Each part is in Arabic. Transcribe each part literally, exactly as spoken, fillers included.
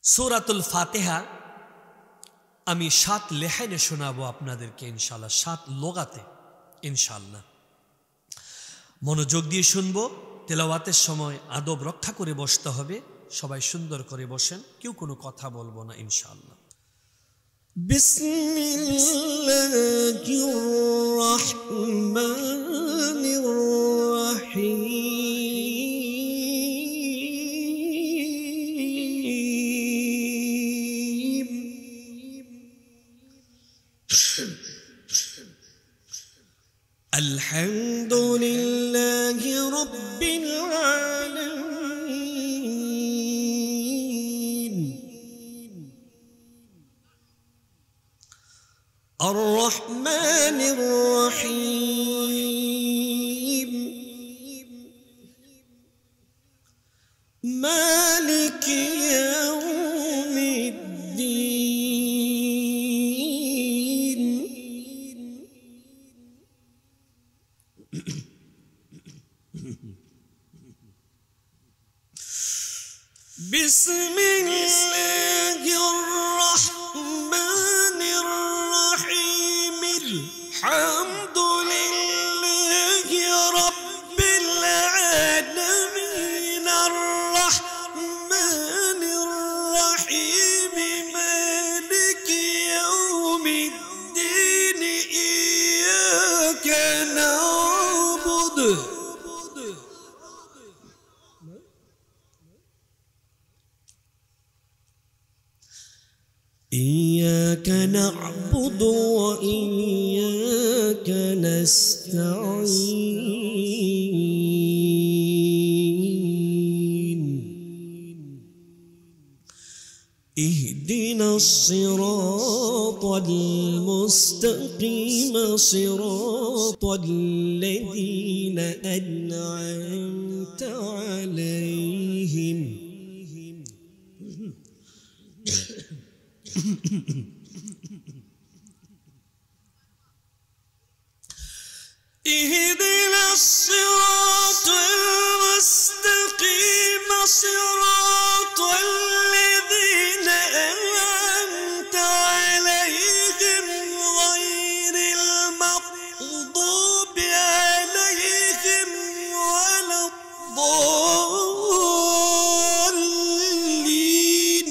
সূরাতুল ফাতিহা আমি সাত লেহানে শোনাবো আপনাদেরকে ইনশাআল্লাহ, সাত লোগাতে ইনশাআল্লাহ। মনোযোগ দিয়ে শুনবো। তেলাওয়াতের সময় আদব রক্ষা করে বসতে হবে। সবাই সুন্দর করে বসেন, কেউ কোনো কথা বলবো না ইনশাআল্লাহ। বিসমিল্লাহির রাহমানির রাহিম। আলহামদুলিল্লাহি রাব্বিল আলামিন। আর রহমানির রহিম। মালিকি ইয়াউমিদ্দিন। বিসমিল্লাহির রাহমানির রাহিম। আলহামদুলিল্লাহি রাব্বিল আলামিন। আর রাহমানির রাহিম। মালিকি ইয়াউমিদ্দিন। ইয়াকা না'বুদু إياك نعبد وإياك نستعين. اهدنا الصراط المستقيم صراط الذين أنعمت عليهم اهدنا الصراط المستقيم صراط الذين أنعمت عليهم غير المغضوب عليهم ولا الضالين.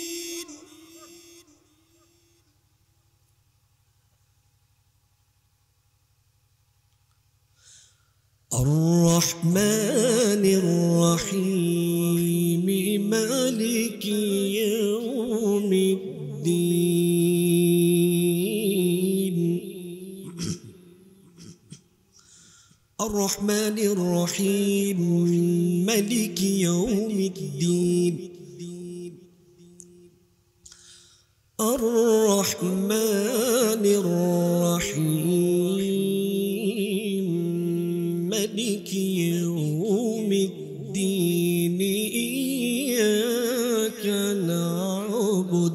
الرحمن الرحيم. مالك يوم الدين. الرحمن الرحيم. مالك يوم الدين. الرحمن الرحيم. مالك يوم الدين. إياك نعبد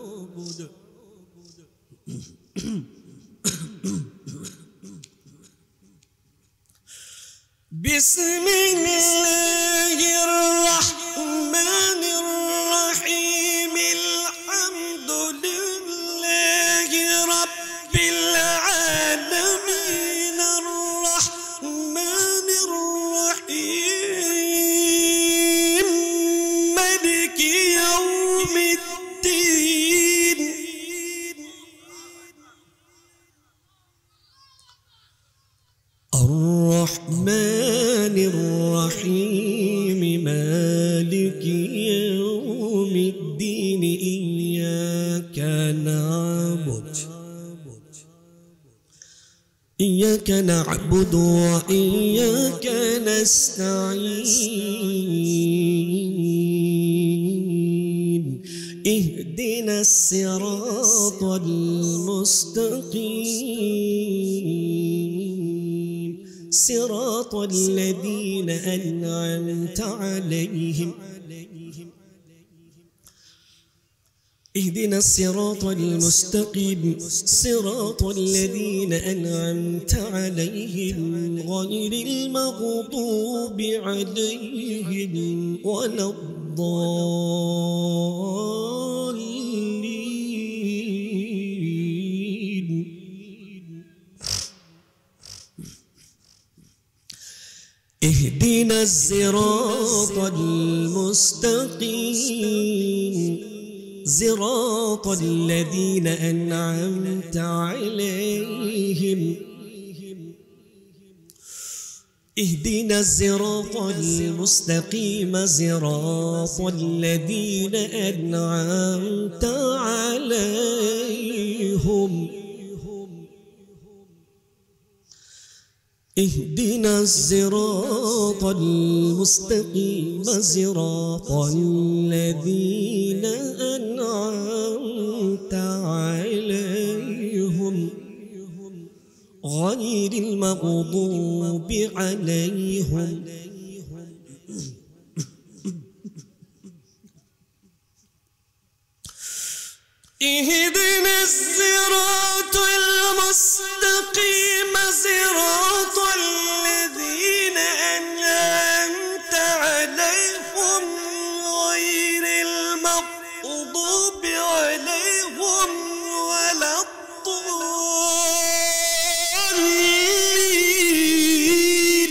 بسم الله الرحمن الرحيم. الحمد لله رب العالمين. الرحمن الرحيم. مالك يوم الدين. الرحمن الرحيم. مالك يوم الدين. إياك نعبد إياك نعبد وإياك نستعين. اهدنا الصراط المستقيم صراط الذين أنعمت عليهم. اهدنا الصراط المستقيم صراط الذين أنعمت عليهم غير المغضوب عليهم ولا الضالين. اهدنا الصراط المستقيم صراط الذين أنعمت عليهم اهدنا الصراط المستقيم صراط الذين أنعمت عليهم اهدنا الصراط المستقيم صراط الذين أنعمت عليهم غير المغضوب عليهم اهدنا الصراط المستقيم صراط الذين أنعمت عليهم غير المغضوب عليهم ولا الضالين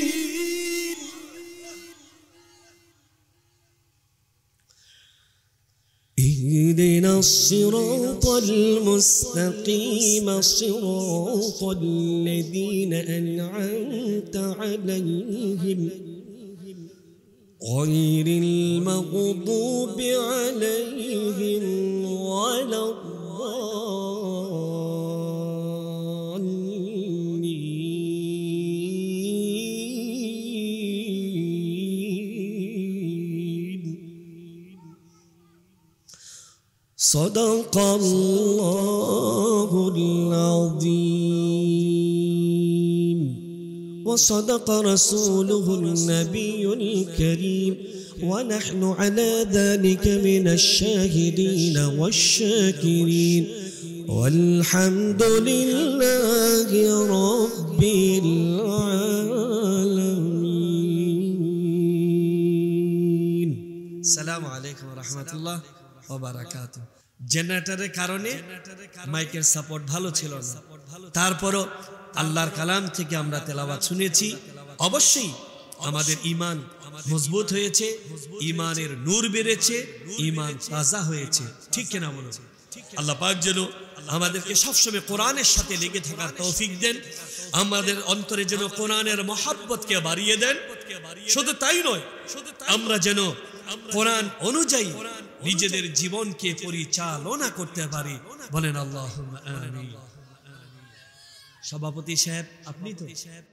اهدنا الصراط المستقيم صراط الذين أنعمت عليهم غير المغضوب عليهم ولا الضالين صدق الله العظيم وصدق رسوله النبي الكريم ونحن على ذلك من الشاهدين والشاكرين والحمد لله رب العالمين. السلام عليكم ورحمة الله وبركاته. জেনারেটরের কারণে মাইকের সাপোর্ট ভালো ছিল না, তারপরও আল্লাহর কালাম থেকে আমরা তেলাওয়াত শুনেছি। অবশ্যই আমাদের ঈমান মজবুত হয়েছে, ঈমানের নূর বেড়েছে, ঈমান তাজা হয়েছে, ঠিক কিনা বলুন? আল্লাহ পাক যেন আমাদেরকে সবসময় কোরআনের সাথে লেগে থাকার তৌফিক দেন, আমাদের অন্তরে যেন কোরআনের মহব্বতকে বাড়িয়ে দেন। শুধু তাই নয়, আমরা যেন কোরআন অনুযায়ী নিজেদের জীবনকে পরিচালনা করতে পারি। বলেন আল্লাহুম্মা আমিন। সভাপতি সাহেব আপনি তো